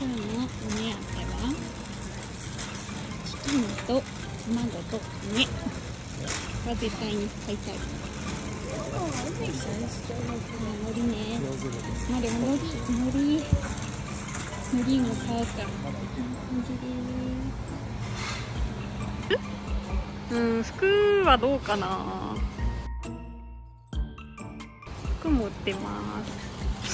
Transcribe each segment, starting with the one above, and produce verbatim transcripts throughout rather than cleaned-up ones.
今日のお目当てはチキンと卵と梅は絶対に買いたい。海苔ね。まあでも海苔海苔海苔も買うからこんな感じです。うん、服はどうかな。服も売ってます。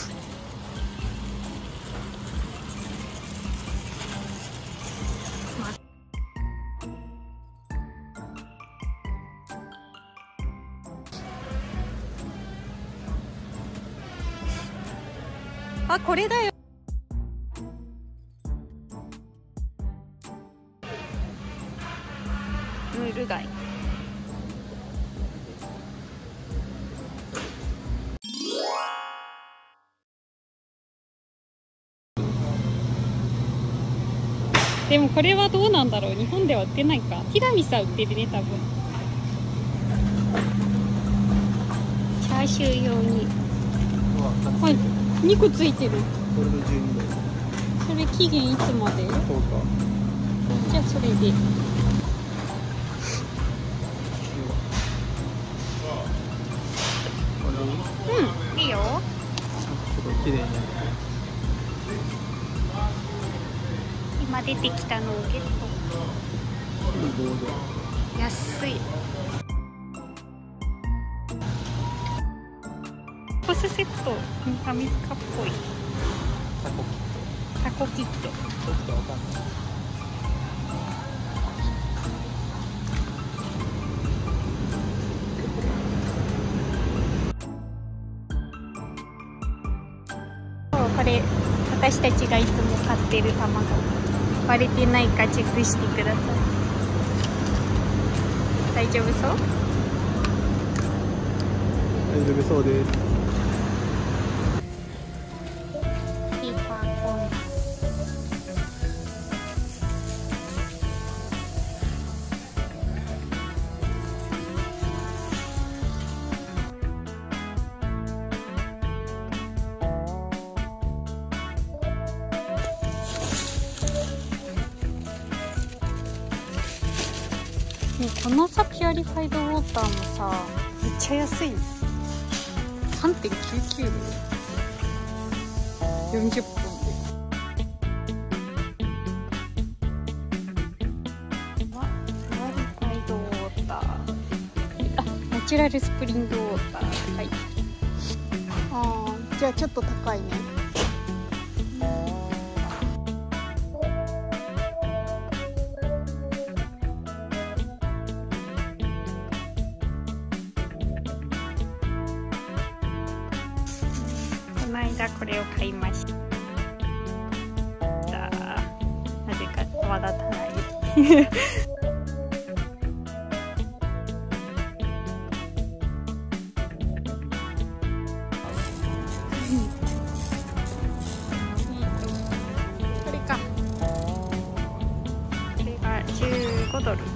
あ、これだよ。ムール貝。でもこれはどうなんだろう。日本では売ってないか。ティラミスは売ってるね、多分。チャーシュー用に。はい、にこついてる。 これでじゅうにだよ。 それ期限いつまで？そうか。じゃあそれで。うん、いいよ。 すごい綺麗に。 今出てきたのをゲット。安い。コスセット、ファミカっぽい。タコキット。タコキット。ちょっとわかんない。これ私たちがいつも買ってる卵。割れてないかチェックしてください。大丈夫そう？ 大丈夫そうです。 ピーパーコーン。ね、このさピュアリファイドウォーターもさめっちゃ安い。さんてんきゅうきゅう でよんじゅっぷんで。ピュアリファイドウォーター、あ、ナチュラルスプリングウォーター。はい。あー、じゃあちょっと高いね。この間これを買いました。なぜか泡立たない。これか。これがじゅうごドル。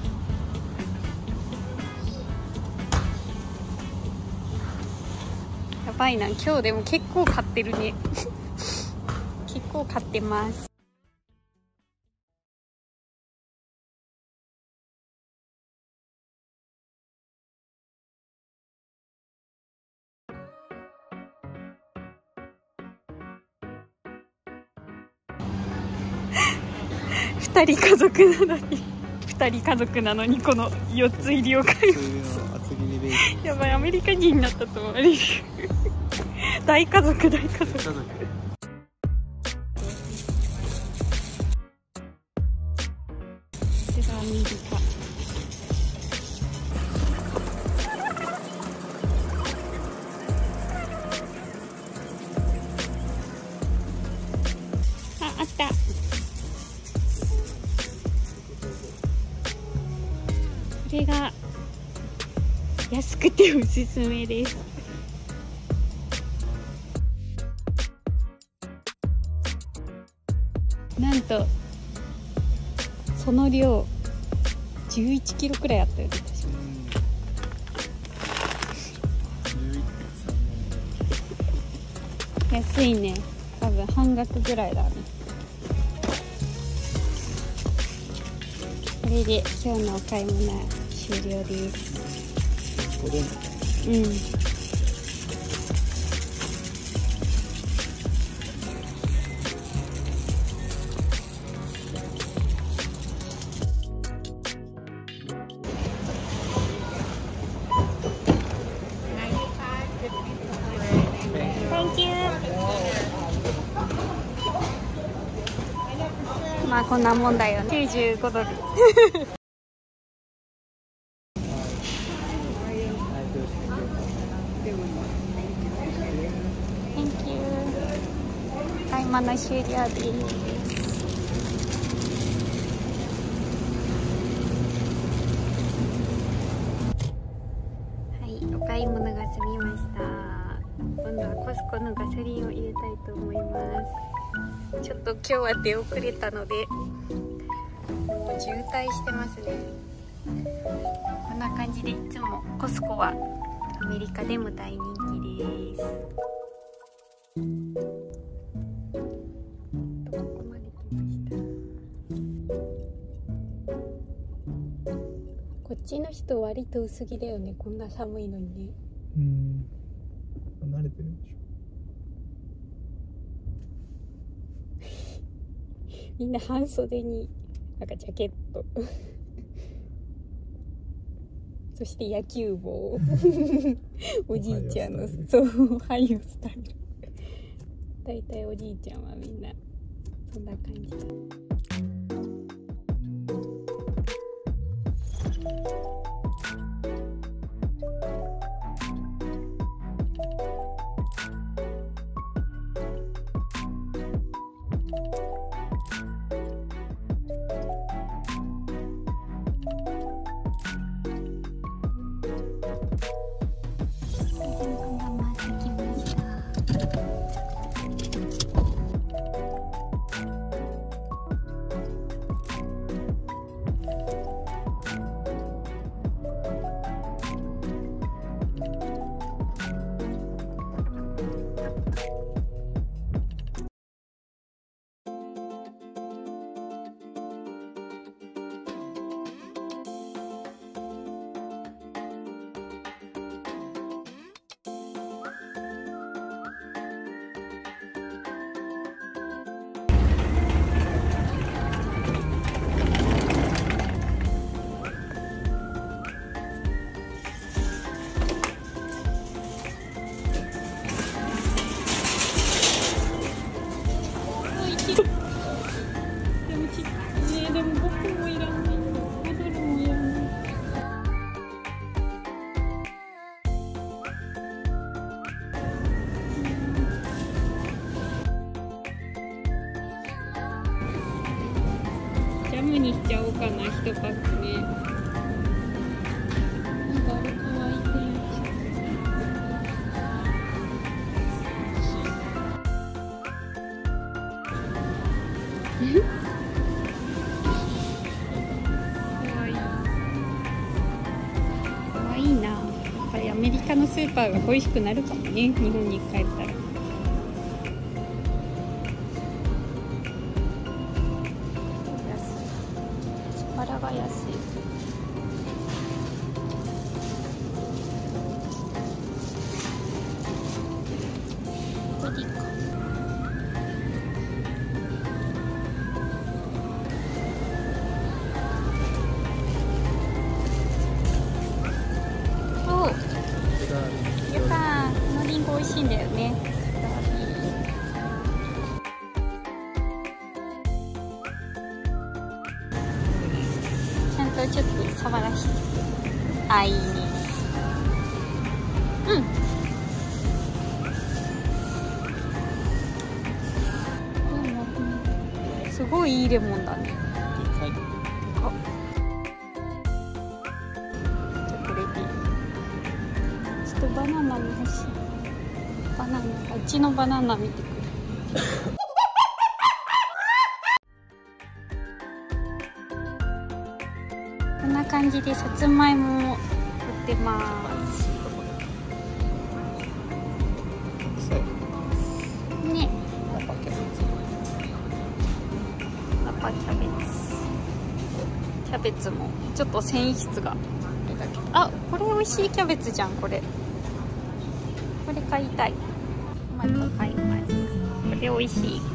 やばいな、今日でも結構買ってるね。結構買ってます。二人家族なのに二人家族なのにこのよっつ入りを買います。やばい、アメリカ人になったと思われる。大家族大家族。こちらアメリカ。あ、あった。これが安くておすすめです。なんとその量じゅういちキロくらいあったよね。安いね。多分半額ぐらいだね。 これで今日のお買い物は終了です。うん。Thank you. まあこんなもんだよね。きゅうじゅうごドル。Thank you. 買い物終了です。はい、お買い物が済みました。今度はコスコのガソリンを入れたいと思います。ちょっと今日は出遅れたのでもう渋滞してますね。こんな感じでいつもコスコはアメリカでも大人気です。ここまで来ました。こっちの人割と薄着だよね。こんな寒いのにね。 うん、慣れてるんでしょ。 みんな半袖になんかジャケットそして野球帽おじいちゃんのそう俳優スタイル。だいたいおじいちゃんはみんなそんな感じだ。ジャムにしちゃおうかな、一パックね。なんかあれかわいいね。かわいい。かわいいな。やっぱりアメリカのスーパーが恋しくなるかもね、日本に帰ったら。バラが安い。これでいいか。お、やったー。このリンゴ美味しいんだよね。ちょっと触らして。あ、いいね。うん。すごいいいレモンだね。はい。じゃあこれで。ちょっとバナナも欲しい。バナナ、うちのバナナ見てくる。こんな感じでさつまいもを売ってます。ね。 ナパキャベツ。 ナパキャベツ。キャベツもちょっと繊維質があれだけど、あ、これ美味しいキャベツじゃん。これこれ買いたい。トマト買います。これ美味しい。